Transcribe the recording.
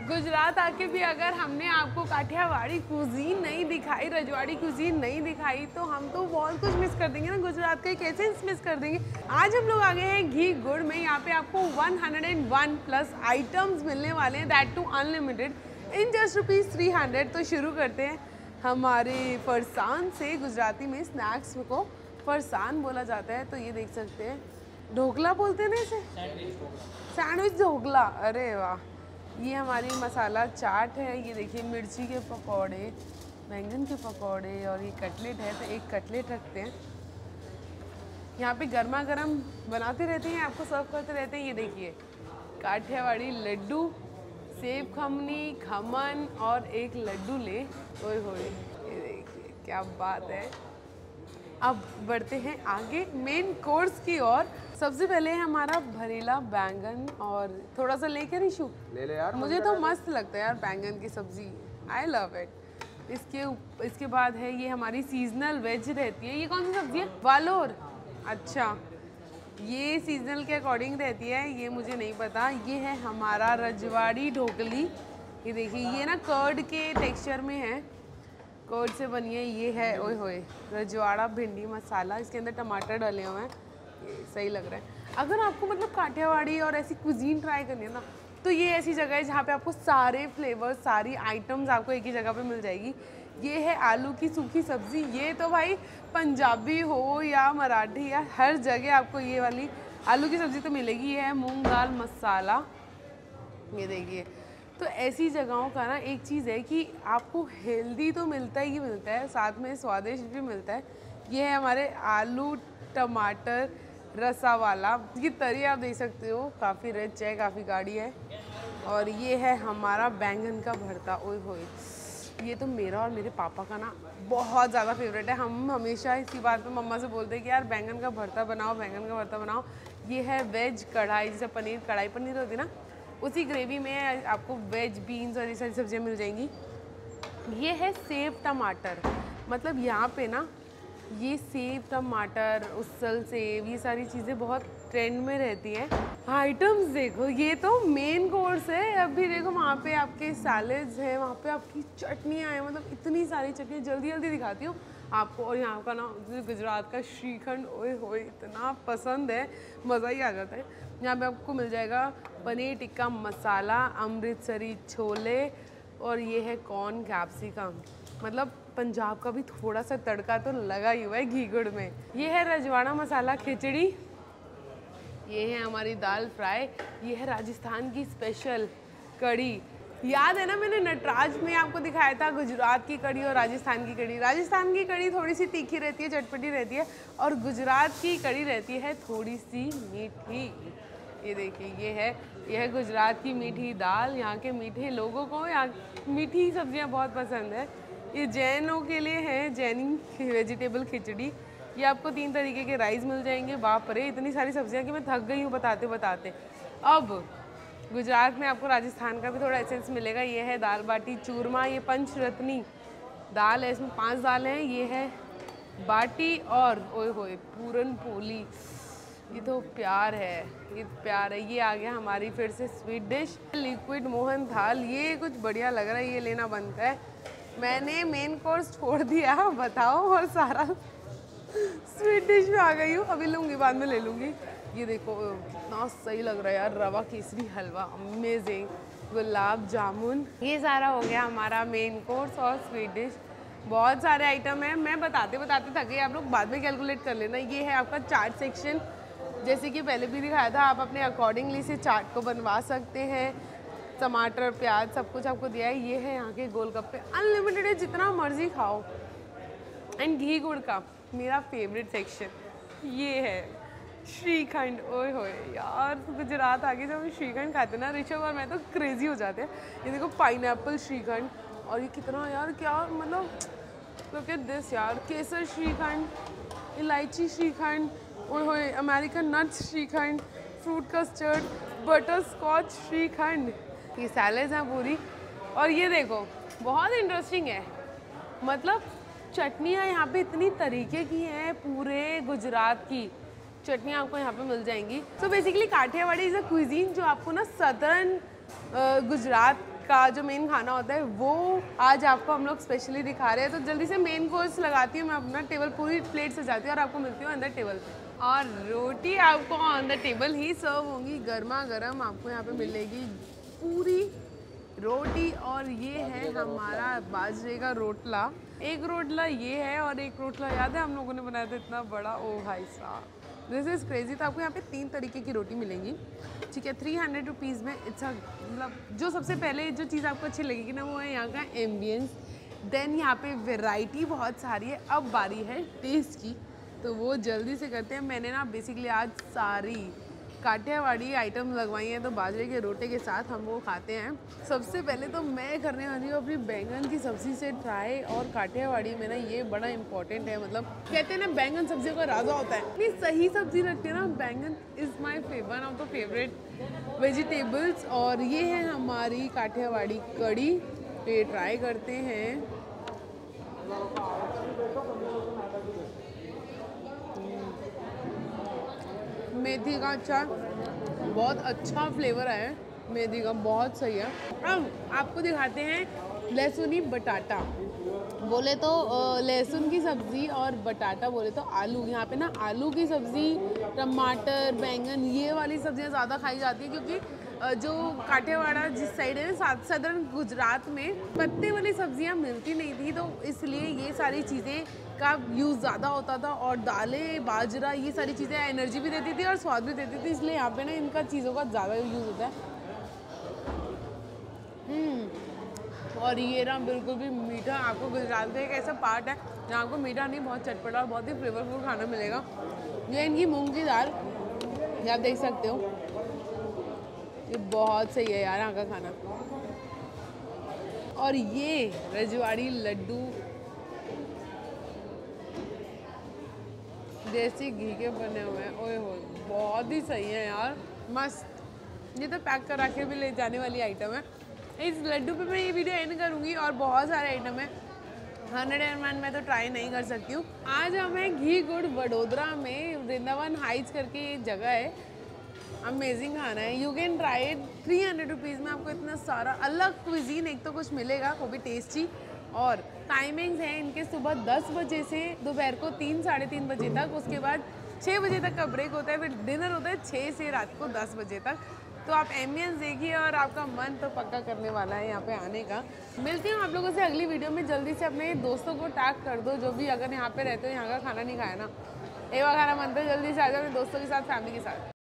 गुजरात आके भी अगर हमने आपको काठियावाड़ी कुजीन नहीं दिखाई, रजवाड़ी कुजीन नहीं दिखाई, तो हम तो बहुत कुछ मिस कर देंगे ना। गुजरात का कैसे मिस कर देंगे। आज हम लोग आ गए हैं घी गुड़ में। यहाँ पे आपको 101 प्लस आइटम्स मिलने वाले हैं, that too unlimited in just ₹300। तो शुरू करते हैं हमारे फरसान से। गुजराती में स्नैक्स को फरसान बोला जाता है। तो ये देख सकते हैं, ढोकला बोलते हैं ना इसे, सैंडविच ढोकला। अरे वाह। ये हमारी मसाला चाट है। ये देखिए मिर्ची के पकौड़े, बैंगन के पकौड़े और ये कटलेट है। तो एक कटलेट रखते हैं। यहाँ पे गर्मा गर्म बनाते रहते हैं, आपको सर्व करते रहते हैं। ये देखिए काठियावाड़ी लड्डू, सेब खमनी, खमन और एक लड्डू ले। ओए होए, ये देखिए क्या बात है। अब बढ़ते हैं आगे मेन कोर्स की ओर। सबसे पहले है हमारा भरेला बैंगन और थोड़ा सा लेकर इशू ले यार, मुझे तो मस्त लगता है यार बैंगन की सब्जी, आई लव इट। इसके बाद है ये हमारी सीजनल वेज रहती है। ये कौन सी सब्जी है? वालोर। अच्छा, ये सीजनल के अकॉर्डिंग रहती है, ये मुझे नहीं पता। ये है हमारा रजवाड़ी ढोकली। ये देखिए ये ना कर्ड के टेक्सचर में है, कर्ड से बनी है। ये है ओए होए रजवाड़ा भिंडी मसाला, इसके अंदर टमाटर डाले हुए हैं। ये सही लग रहा है। अगर आपको मतलब काठियावाड़ी और ऐसी कुजीन ट्राई करनी है ना, तो ये ऐसी जगह है जहाँ पे आपको सारे फ्लेवर्स, सारी आइटम्स आपको एक ही जगह पे मिल जाएगी। ये है आलू की सूखी सब्ज़ी। ये तो भाई पंजाबी हो या मराठी या हर जगह आपको ये वाली आलू की सब्ज़ी तो मिलेगी। ये है मूंग दाल मसाला। ये देखिए, तो ऐसी जगहों का ना एक चीज़ है कि आपको हेल्दी तो मिलता ही मिलता है, साथ में स्वादिष्ट भी मिलता है। ये है हमारे आलू टमाटर रसा वाला। ये तरी आप देख सकते हो, काफ़ी रिच है, काफ़ी गाढ़ी है। और ये है हमारा बैंगन का भरता। ओए होए, ये तो मेरा और मेरे पापा का ना बहुत ज़्यादा फेवरेट है। हम हमेशा इसी बात पे मम्मा से बोलते हैं कि यार बैंगन का भरता बनाओ, बैंगन का भरता बनाओ। ये है वेज कढ़ाई, जैसे पनीर कढ़ाई पनीर होती है ना, उसी ग्रेवी में आपको वेज बीन्स और ये सारी सब्जियाँ मिल जाएंगी। ये है सेब टमाटर। मतलब यहाँ पे ना ये सेब टमाटर, उसल सेब, ये सारी चीज़ें बहुत ट्रेंड में रहती हैं। आइटम्स देखो, ये तो मेन कोर्स है। अभी देखो वहाँ पे आपके सैलेड्स हैं, वहाँ पे आपकी चटनियाँ हैं। मतलब इतनी सारी चटनी, जल्दी जल्दी दिखाती हूँ आपको। और यहाँ का ना गुजरात का श्रीखंड, ओए होए इतना पसंद है, मज़ा ही आ जाता है। यहाँ पे आपको मिल जाएगा पनीर टिक्का मसाला, अमृतसरी छोले और ये है कॉर्न कैप्सिकम। मतलब पंजाब का भी थोड़ा सा तड़का तो लगा ही हुआ है घी गुड़ में। ये है रजवाड़ा मसाला खिचड़ी। ये है हमारी दाल फ्राई। ये है राजस्थान की स्पेशल कड़ी। याद है ना, मैंने नटराज में आपको दिखाया था गुजरात की कड़ी और राजस्थान की कड़ी। राजस्थान की कड़ी थोड़ी सी तीखी रहती है, चटपटी रहती है, और गुजरात की कड़ी रहती है थोड़ी सी मीठी। ये देखिए ये है गुजरात की मीठी दाल। यहाँ के मीठे लोगों को यहाँ मीठी सब्जियाँ बहुत पसंद है। ये जैनों के लिए है जैनी वेजिटेबल खिचड़ी। ये आपको 3 तरीके के राइस मिल जाएंगे। बाप रे, इतनी सारी सब्जियाँ कि मैं थक गई हूँ बताते बताते। अब गुजरात में आपको राजस्थान का भी थोड़ा एसेंस मिलेगा। ये है दाल बाटी चूरमा। ये पंचरत्नी दाल है, इसमें 5 दालें हैं। ये है बाटी और ओए होए पूरन पोली। ये तो प्यार है, ये प्यार है। ये आ गया हमारी फिर से स्वीट डिश, लिक्विड मोहन थाल। ये कुछ बढ़िया लग रहा है, ये लेना बनता है। मैंने मेन कोर्स छोड़ दिया, बताओ, और सारा स्वीट डिश में आ गई हूँ। अभी लूँगी, बाद में ले लूँगी। ये देखो कितना सही लग रहा है यार, रवा केसरी हलवा अमेजिंग, गुलाब जामुन। ये सारा हो गया हमारा मेन कोर्स और स्वीट डिश। बहुत सारे आइटम हैं, मैं बताते बताते थक गई, आप लोग बाद में कैलकुलेट कर लेना। ये है आपका चाट सेक्शन। जैसे कि पहले भी दिखाया था, आप अपने अकॉर्डिंगली से चाट को बनवा सकते हैं। टमाटर प्याज सब कुछ आपको दिया है। ये है यहाँ के गोलगप्पे, अनलिमिटेड है, जितना मर्जी खाओ। एंड घी गुड़ का मेरा फेवरेट सेक्शन ये है श्रीखंड। ओए होए यार, गुजरात आके जब हम श्रीखंड खाते ना, ऋषभ और मैं तो क्रेजी हो जाते हैं। ये देखो पाइनएप्पल श्रीखंड, और ये कितना यार, क्या मतलब, लुक एट दिस यार, केसर श्रीखंड, इलायची श्रीखंड, ओए होए American nuts shrikhand, fruit custard, butterscotch shrikhand. ये सैलेड्स हैं पूरी। और ये देखो बहुत इंटरेस्टिंग है, मतलब चटनियाँ यहाँ पे इतनी तरीके की हैं, पूरे गुजरात की चटनियाँ आपको यहाँ पे मिल जाएंगी। So basically Kathiawadi is a cuisine जो आपको ना सदर्न गुजरात का जो मेन खाना होता है वो आज आपको हम लोग स्पेशली दिखा रहे हैं। तो जल्दी से मेन कोर्स लगाती हूँ मैं, अपना टेबल पूरी प्लेट सजाती हूँ और आपको मिलती हूँ अंदर टेबल पे। और रोटी आपको ऑन द टेबल ही सर्व होंगी, गर्मा गर्म आपको यहाँ पे मिलेगी पूरी रोटी। और ये है हमारा बाजरे का रोटला। एक रोटला ये है और एक रोटला याद है हम लोगों ने बनाया था इतना बड़ा, ओ भाई साहब दिस इज़ क्रेजी। तो आपको यहाँ पे 3 तरीके की रोटी मिलेंगी, ठीक है, 300 रुपीज़ में। इट्स मतलब जो सबसे पहले जो चीज़ आपको अच्छी लगेगी ना वो है यहाँ का एम्बियंस, देन यहाँ पे वैरायटी बहुत सारी है। अब बारी है टेस्ट की, तो वो जल्दी से करते हैं। मैंने ना बेसिकली आज सारी काठियावाड़ी आइटम लगवाई हैं, तो बाजरे के रोटे के साथ हम वो खाते हैं। सबसे पहले तो मैं करने वाली हूँ अपनी बैंगन की सब्ज़ी से ट्राई। और काठियावाड़ी में ना ये बड़ा इंपॉर्टेंट है, मतलब कहते हैं ना बैंगन सब्जियों का राजा होता है, इतनी सही सब्जी लगती है ना। Baingan is my one of the favourite vegetables. और ये है हमारी काठियावाड़ी कड़ी, तो ये ट्राई करते हैं। मेथी का अचार, बहुत अच्छा फ्लेवर आया है मेथी का, बहुत सही है। अब आपको दिखाते हैं लहसुनी बटाटा। बोले तो लहसुन की सब्ज़ी और बटाटा बोले तो आलू। यहाँ पे ना आलू की सब्ज़ी, टमाटर, बैंगन ये वाली सब्जियाँ ज़्यादा खाई जाती है, क्योंकि जो काठियावाड़ा जिस साइड है ना सदर्न गुजरात में पत्ते वाली सब्जियाँ मिलती नहीं थी, तो इसलिए ये सारी चीज़ें का यूज़ ज़्यादा होता था। और दालें, बाजरा, ये सारी चीज़ें एनर्जी भी देती थी और स्वाद भी देती थी, इसलिए यहाँ पे ना इनका चीज़ों का ज़्यादा यूज़ होता है। और ये ना बिल्कुल भी मीठा, आपको गुजरात का एक ऐसा पार्ट है जहाँ आपको मीठा नहीं, बहुत चटपटा और बहुत ही फ्लेवरफुल खाना मिलेगा। ये इनकी मूंग की दाल, ये आप देख सकते हो, ये बहुत सही है यार यहाँ का खाना। और ये रजवाड़ी लड्डू देसी घी के बने हुए हैं, ओए हो बहुत ही सही है यार, मस्त। ये तो पैक करा के भी ले जाने वाली आइटम है। इस लड्डू पे मैं ये वीडियो एंड करूँगी, और बहुत सारे आइटम है, 101 मैं तो ट्राई नहीं कर सकती हूँ। आज हम हैं घी गुड़ वडोदरा में, वृंदावन हाइट्स करके ये जगह है। अमेजिंग खाना है, you can try it. 300 rupees में आपको इतना सारा अलग क्विजीन एक तो कुछ मिलेगा, वो भी टेस्टी। और टाइमिंग्स हैं इनके सुबह 10 बजे से दोपहर को 3 साढ़े 3 बजे तक, उसके बाद 6 बजे तक का ब्रेक होता है, फिर डिनर होता है 6 से रात को 10 बजे तक। तो आप एम्बियंस देखिए और आपका मन तो पक्का करने वाला है यहाँ पे आने का। मिलती हूँ आप लोगों से अगली वीडियो में। जल्दी से अपने दोस्तों को टैग कर दो, जो भी अगर यहाँ पे रहते हो, यहाँ का खाना नहीं खाया ना, एक बार खाना बनता है, जल्दी से आ जाओ अपने दोस्तों के साथ, फैमिली के साथ।